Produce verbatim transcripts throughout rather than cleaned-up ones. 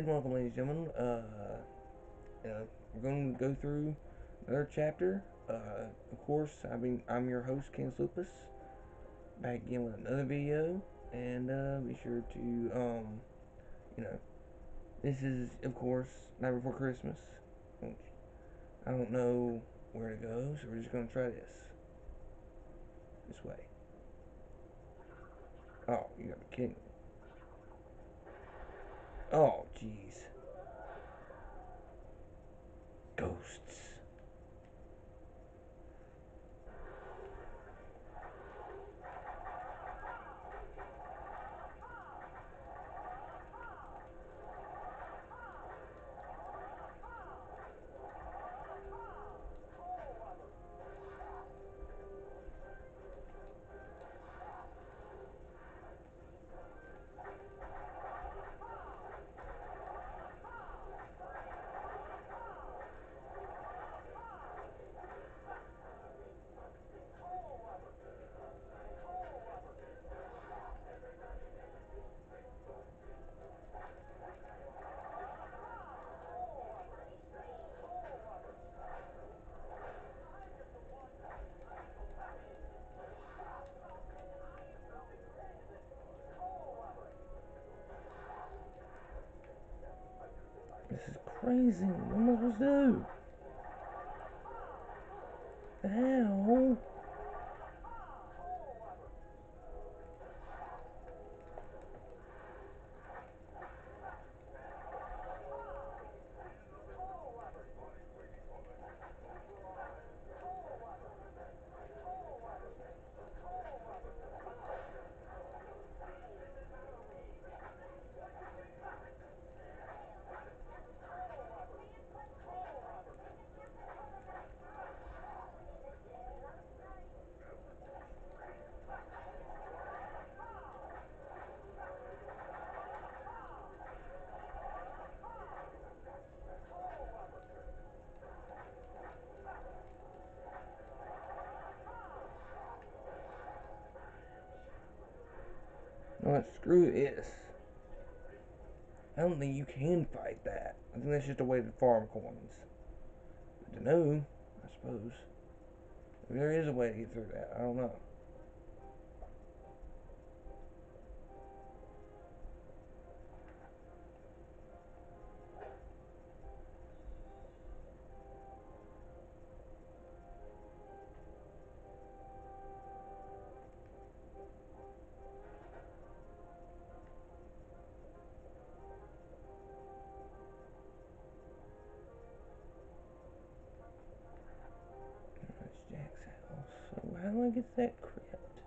and welcome, ladies and gentlemen. Uh, uh, we're going to go through another chapter. Uh, of course, I mean, I'm your host, Ken Lupus, back again with another video. And uh, be sure to, um, you know, this is, of course, Night Before Christmas. I don't know where to go, so we're just going to try this. This way. Oh, you gotta be kidding me. Oh, jeez. Ghosts. This is crazy. What am I supposed to do? The hell? No, screw this. I don't think you can fight that. I think that's just a way to farm coins. Good to know, I suppose. Maybe there is a way to get through that. I don't know. That's Jack's house. So how do I get to that crypt?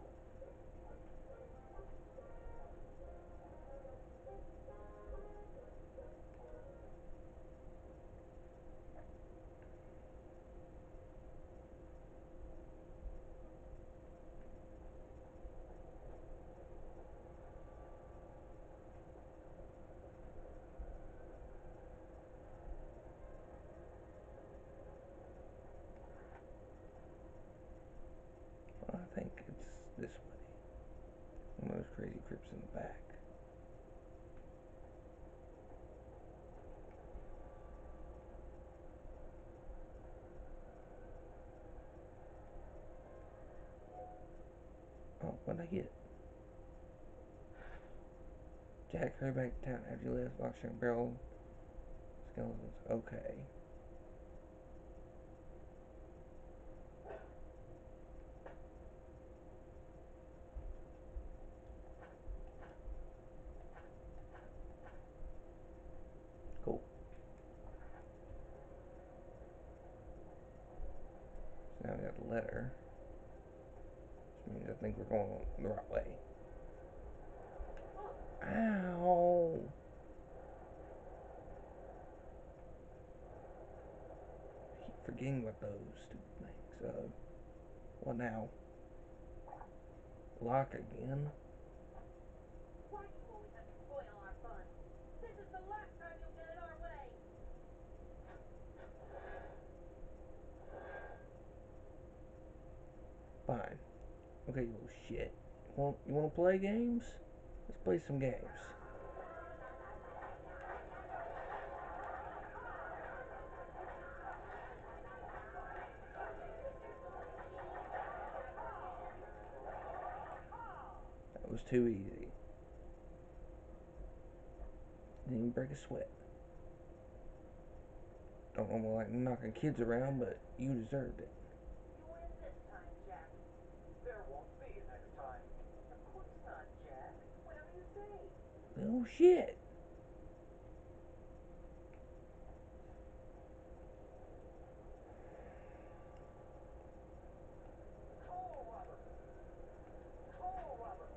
Well, I think it's this way. One of those crazy crypts in the back. Oh, what did I get? Jack, hurry back to town after you left. Lockshot barrel skeletons. Okay. Cool. So now we got the letter. Which means I think we're going the right way. Ow! I keep forgetting about those stupid things. Uh, what now? Lock again? Why do you always have to spoil our fun? This is the last time you'll get it our way. Fine. Okay, you little shit. You want, you want to play games? Let's play some games. was too easy. Didn't even break a sweat. Don't normally like knocking kids around, but you deserved it. You win this time, Jack. There won't be a next time. Of course not, Jack. Whatever you say. Oh shit. Call Robert. Call Robert.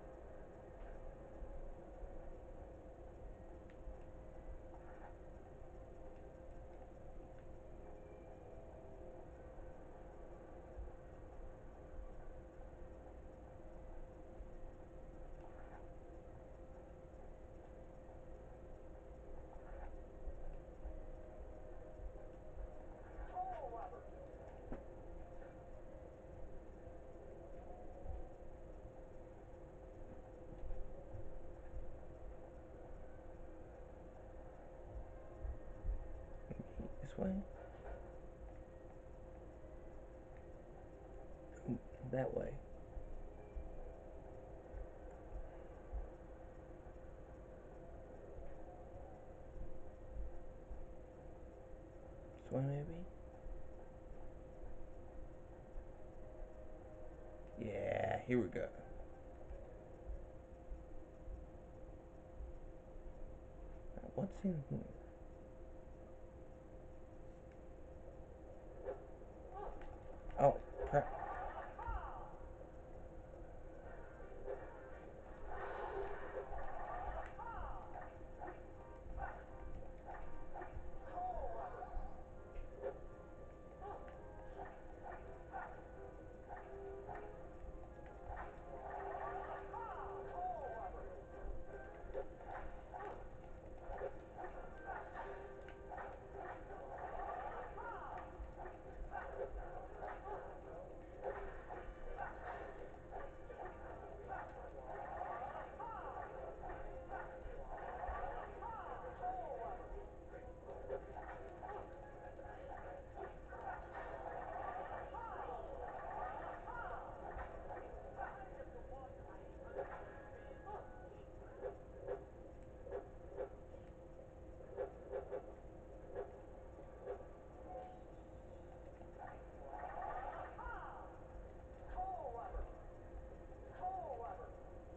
Call Robert. This way. Ooh, that way. This way maybe? Yeah, here we go. Now, what's in here? Oh, crap. Call Robert. Call Robert. Call Robert. Call Robert. Call Robert.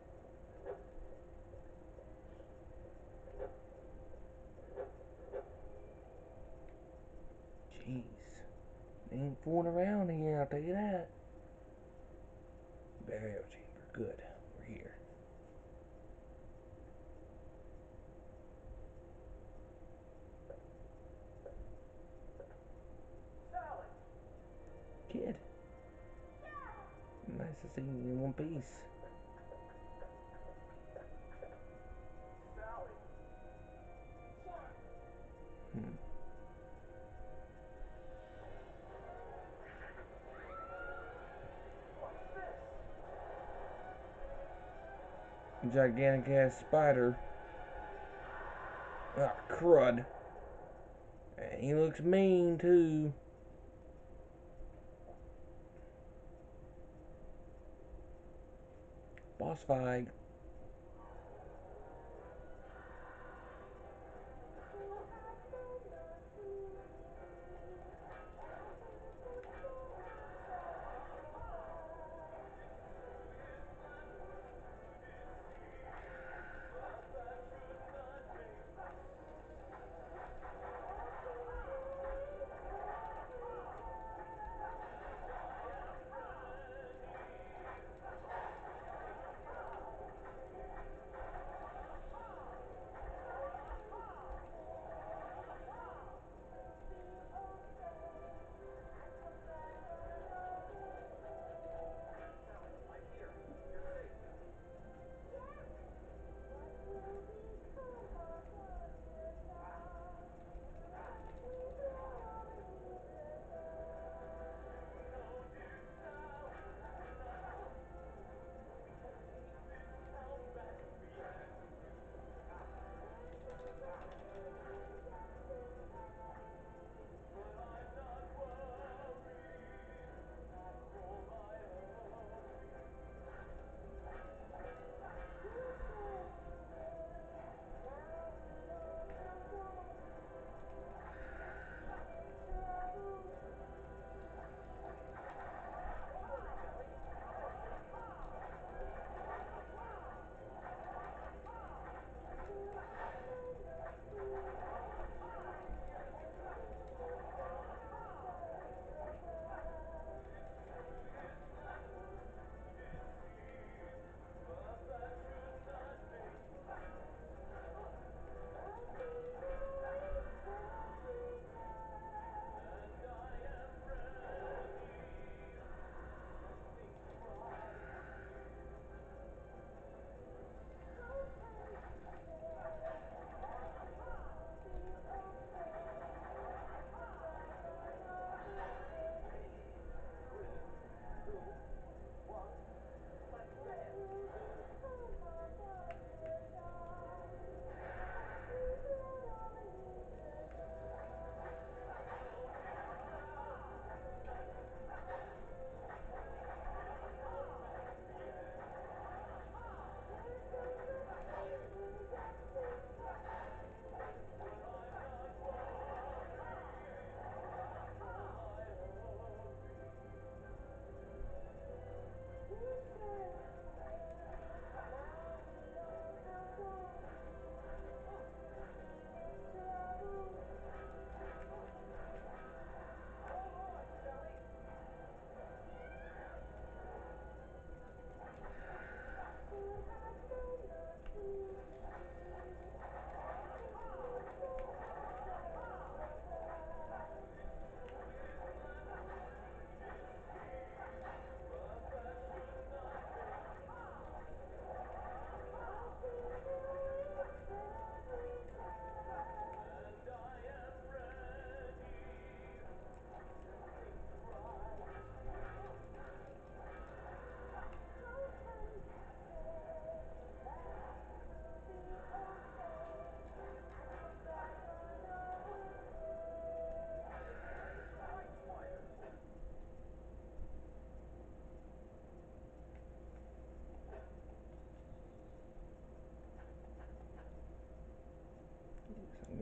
Jeez. They ain't fooling around here, I'll tell you that. Burial chamber. Good. We're here. Sally. Kid. Nice to see you in one piece. Sally. Hmm. What's this? Gigantic ass spider. Ah, crud. And he looks mean too. Boss fight.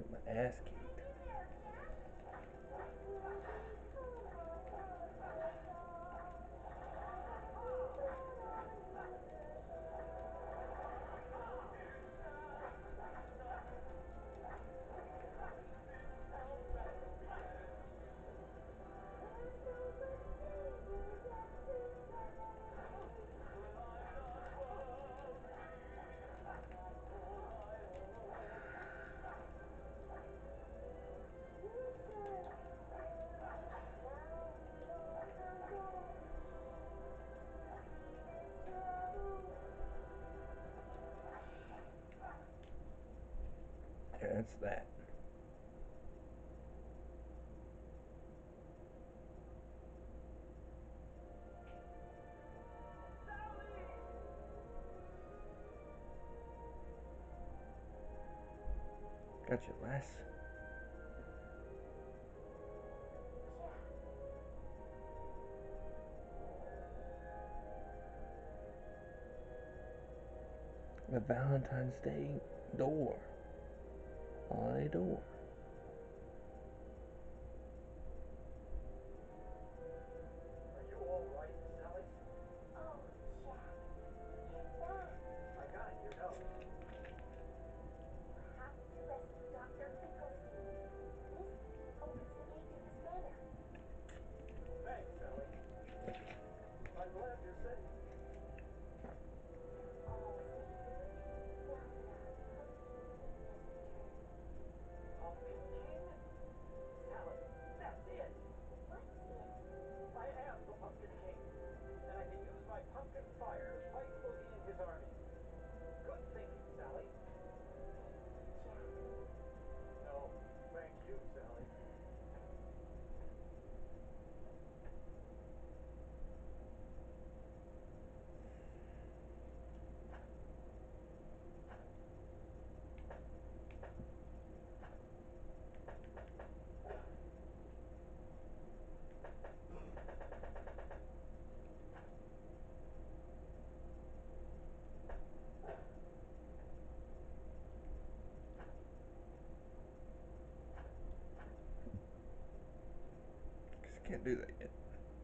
my ass kicked. Yeah, that's that. Gotcha, lass. The Valentine's Day door. Holiday door. Are you all right, Sally? Oh, Jack. Hands down. I got your note. You have to rescue Doctor Finkelstein. This key opens the gate to his manor. Thanks, Sally. I'm glad you're safe. All safe. Now that our Pumpkin King has returned. Pumpkin King? Sally, that's it! What's it? I am the Pumpkin King, and I can use my pumpkin fire to fight Oogie and his army. Good thinking, Sally. Thank you, Jack. No, thank you, Sally. Just can't do that yet.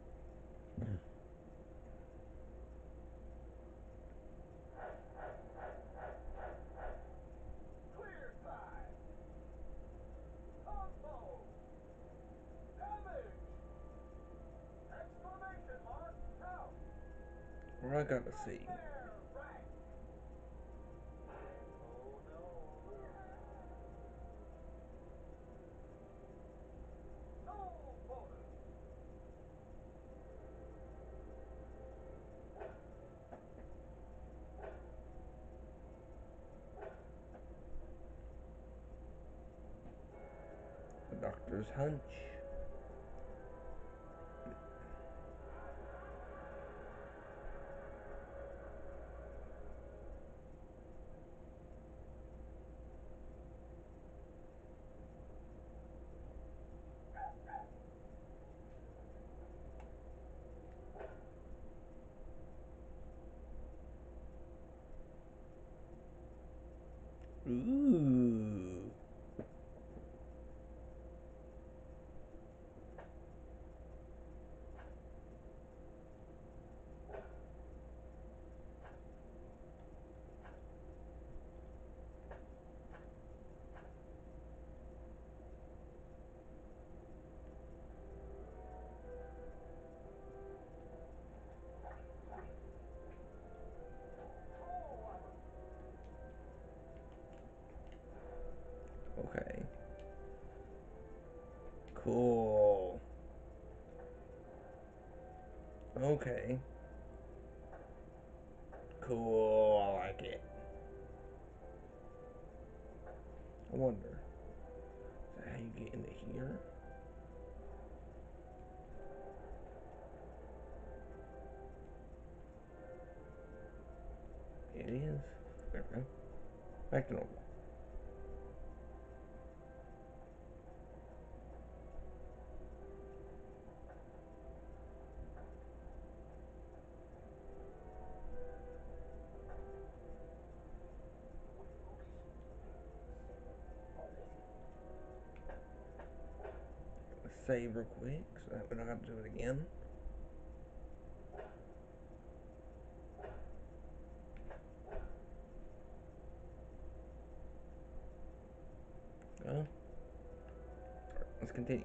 Clear side. Combo. Damage. Exclamation mark. Out. What I gotta see. Nightmare rank. Oh no. No bonus. The doctor's hunch. Ooh. Coal rubber. Okay. Cool. Okay. Cool. I like it. I wonder. Is that how you get into here? It is. There we go. Back to normal. With Oogie's wings. Oh, this could be save real quick so that we don't have to do it again. Go. Let's continue.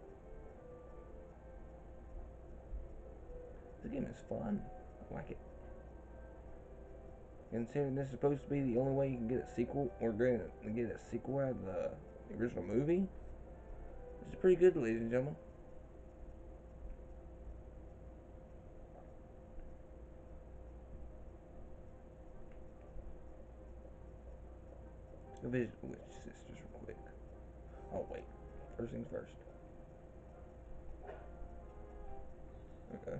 This game is fun. I like it. Considering this is supposed to be the only way you can get a sequel, or get a sequel out of the original movie, this is pretty good, ladies and gentlemen. Go visit the Witch Sisters real quick. Oh wait, first things first. Okay.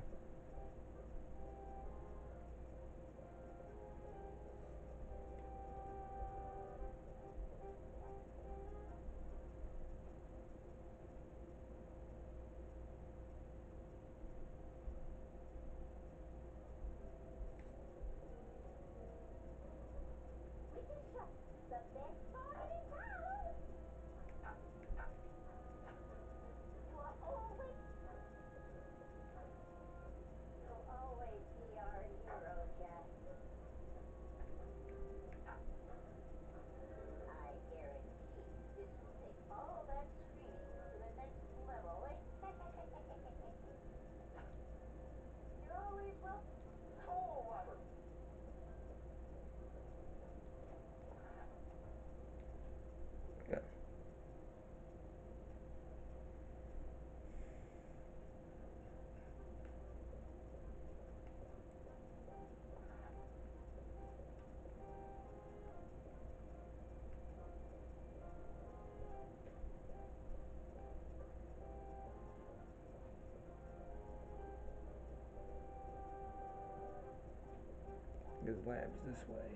The best part in town. You'll always, you'll always be our hero, Jack. I guarantee this will take all that screaming to the next level. You're always welcome. Coal Robert. Yeah. His lab's this way.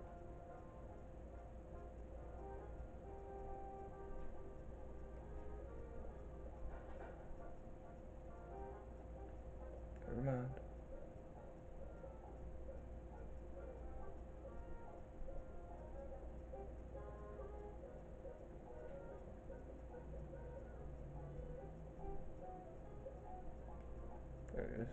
Never mind. There it is.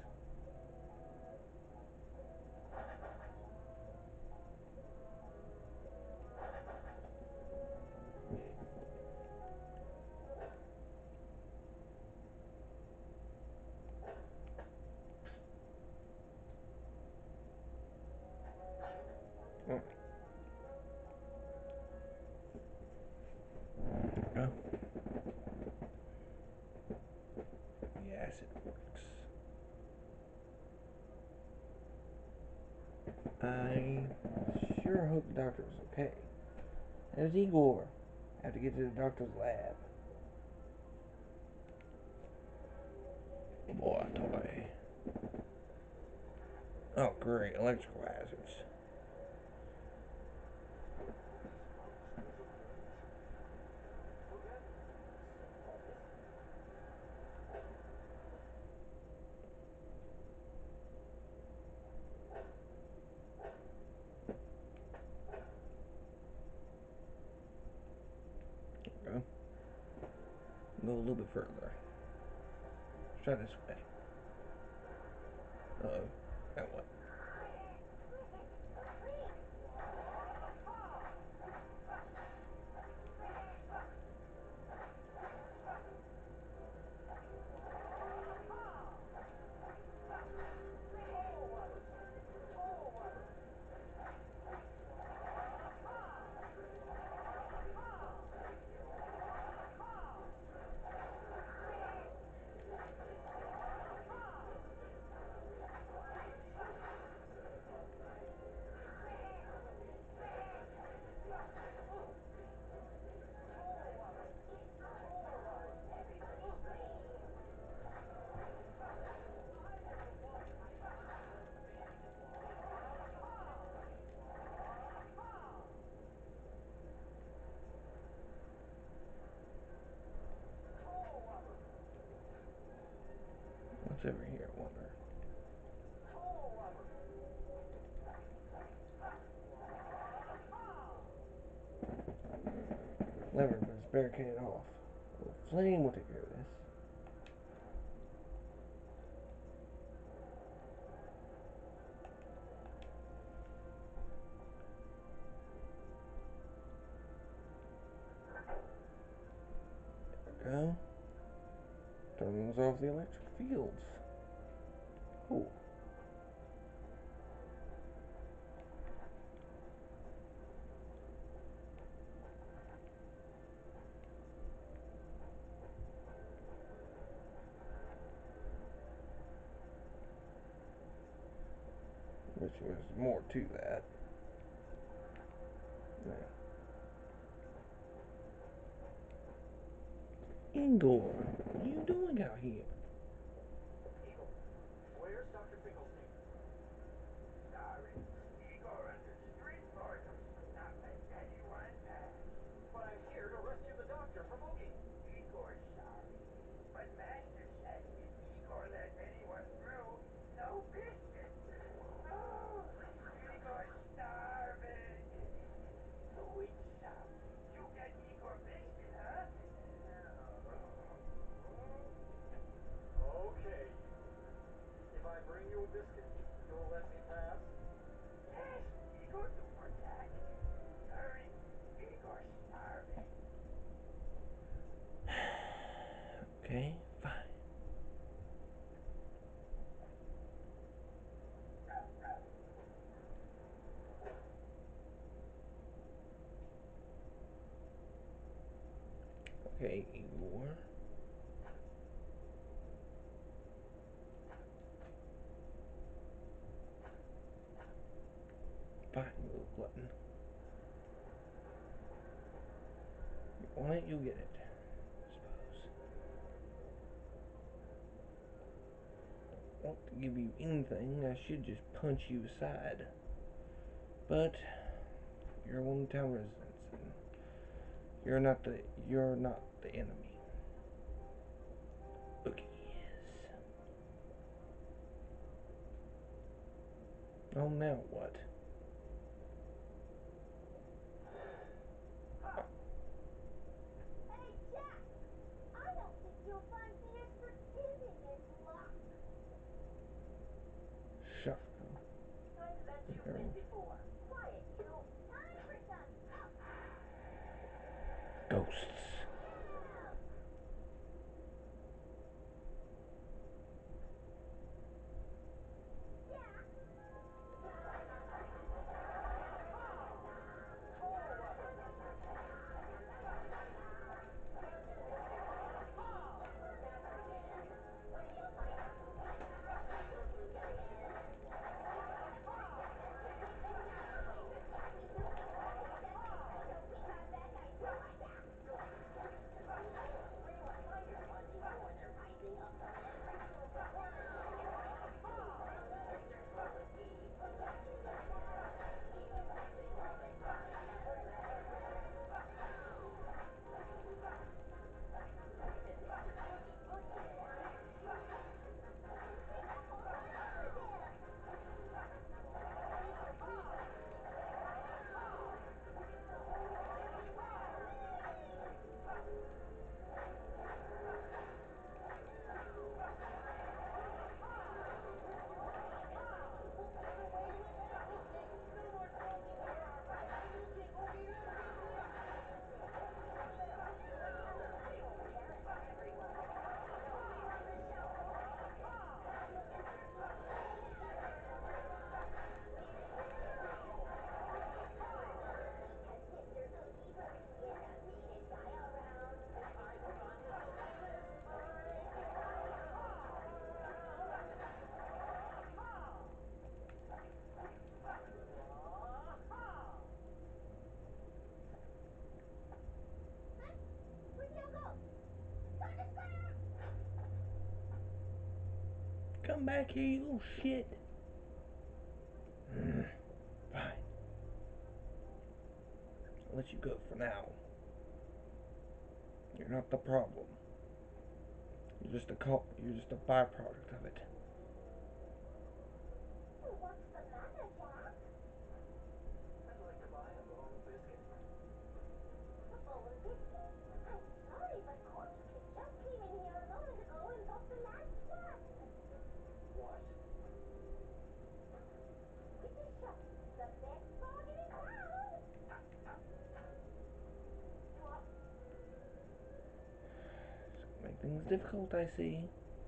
Oh. Oh. Yes, it works. I sure hope the doctor is okay. There's Igor. I have to get to the doctor's lab. Boy, toy. Oh, great. Electrical hazards. Go. Go a little bit further. Let's try this way. Uh oh. Now what? What's over here, I wonder? Lever was barricaded off. Well, Flame will take care of this. we go. Turns off the electric fields. Cool. Which was more to that. Yeah. Igor, what are you doing out here? Igor, where's Doctor Finkelstein? Sorry, Igor under strict orders not let anyone pass. But I'm here to rescue the doctor from Oogie. Igor's sorry, but Master says if Igor lets anyone through, no biscuit. Oh, Igor's starving. Wait some. You get Igor biscuit, huh? Okay, Igor. If I bring you a biscuit, you'll let me pass? Yes, Igor do protect. Hurry, Igor's starving. Okay, fine. Okay, Igor. Fine, you little glutton. You want it, you'll get it. I suppose. Want to give you anything, I should just punch you aside. But you're a one-town resident, and you're not the you're not the enemy. Oogie is. Oh, now what? Hey, Jack! I don't think you'll find me as forgiving as Locke. Shut I've let you There. win before. Quiet, you. Time for some. Ghosts. Come back here, you little shit. Mm, fine. I'll let you go for now. You're not the problem. You're just a co- You're just a byproduct of it. What's the matter, Jack? I'd like to buy a bowl of biscuit. A bowl of biscuits? I'm sorry, but Corky Kid just came in here a moment ago and bought the last one. What? Whippy Shop, the best bargain in town. What? Things difficult, I see.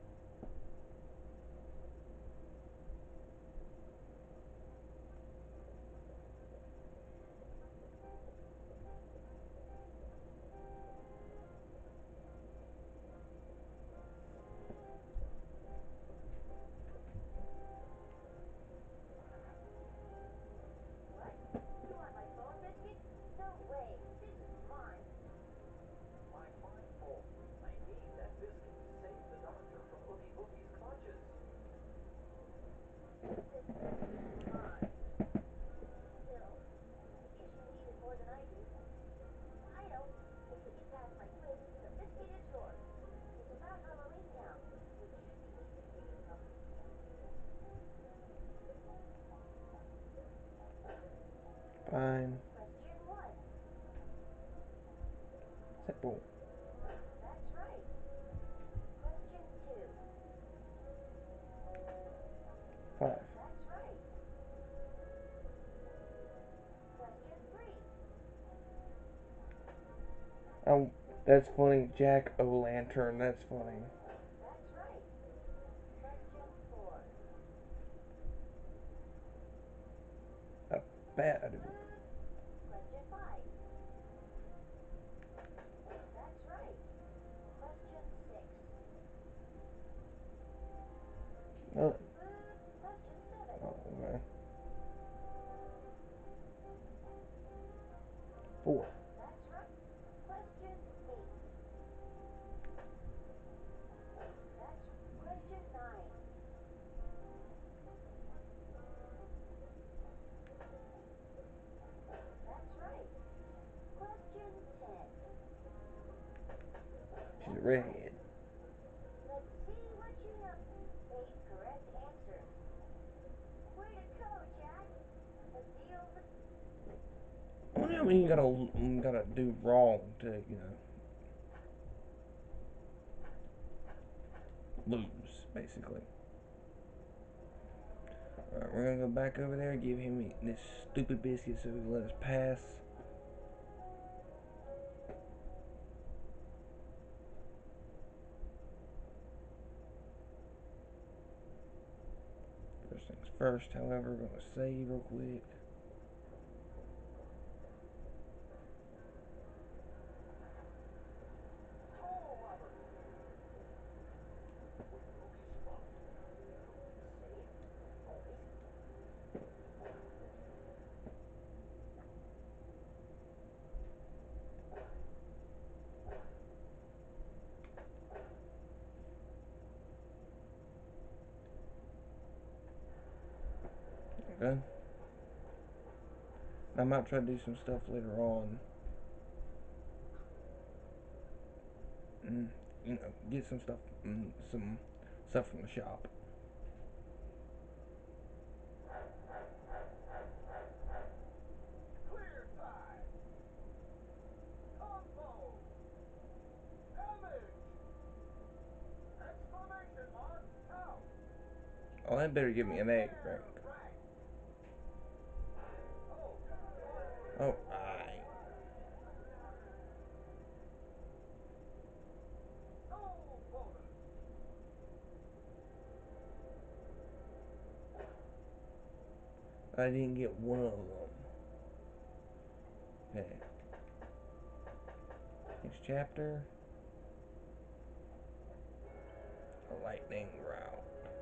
What? You want my phone biscuit? No way. This is mine. My fine boy, I need that biscuit to save the doctor from Oogie Boogie's clutches. This biscuit is mine. Still, I guess you need it more than I do. I know. If we get past my twist, the biscuit is yours. It's about Halloween Town, which should be easy for you to come. Fine. Question one. Simple. That's right. Question two. Five. That's right. Question three. Oh, that's funny. Jack O'Lantern. That's funny. That's right. Question four. A bad. Question five. That's right. Question six. Oh, Question seven. oh, okay. Four. That's right. Question eight. That's question nine. That's right. Question ten. She's a redhead. Let's see what you know. Eight correct answers. Way to go, Jack. A deal. What do you mean you gotta, you gotta do wrong to, you know, lose, basically? Alright, we're gonna go back over there, give him this stupid biscuit so he can let us pass. First things first, however, we're gonna save real quick. Toll Robert! With Oogie Spot. Safe, always. Okay. I might try to do some stuff later on. Mm, you know, get some stuff, mm, some stuff from the shop. Clear side. Combo. Damage. Exclamation mark. Out. Oh, that better give me an egg, right? Right. Oh, bonus. Oh, aye. No bonus. I didn't get one of them. Okay. Next chapter. A lightning route.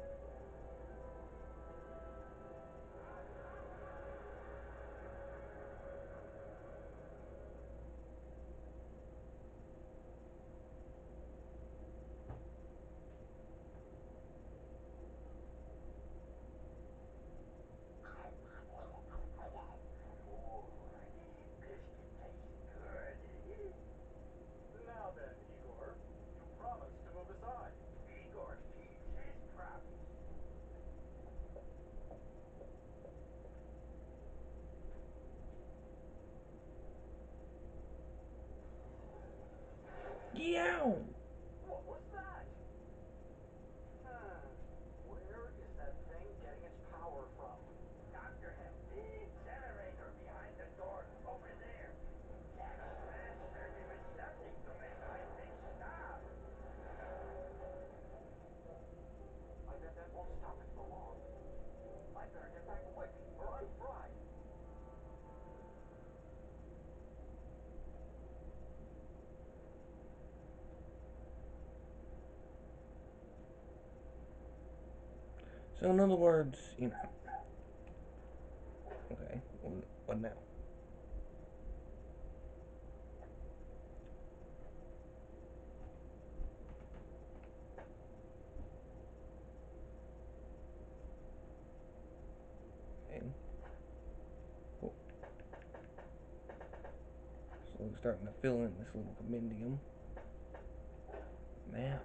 Ooh, biscuit tastes good. Now then, Igor, you promised to move aside. Igor keeps his promise. Yow! What was that? Hmm. Where is that thing getting its power from? Doctor has big generator behind the door over there. Jack's master gave us something to make lightning stop. So in other words, you know. Okay, what, what now? Okay. Cool. So we're starting to fill in this little compendium. Map.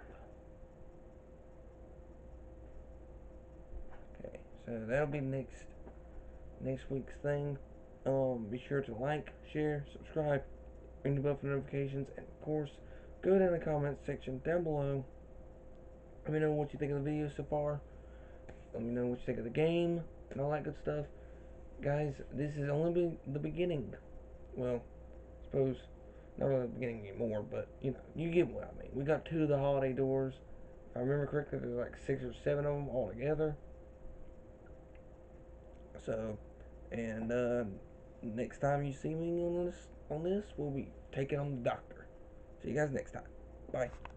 Okay, so that'll be next next week's thing. Um, be sure to like, share, subscribe, ring the bell for notifications, and of course, go down in the comments section down below. Let me know what you think of the video so far. Let me know what you think of the game and all that good stuff. Guys, this is only be the beginning. Well, I suppose not really the beginning anymore, but you know, you get what I mean. We got two of the holiday doors. If I remember correctly, there's like six or seven of them all together. So, and uh, next time you see me on this, on this, we'll be taking on the doctor. See you guys next time. Bye.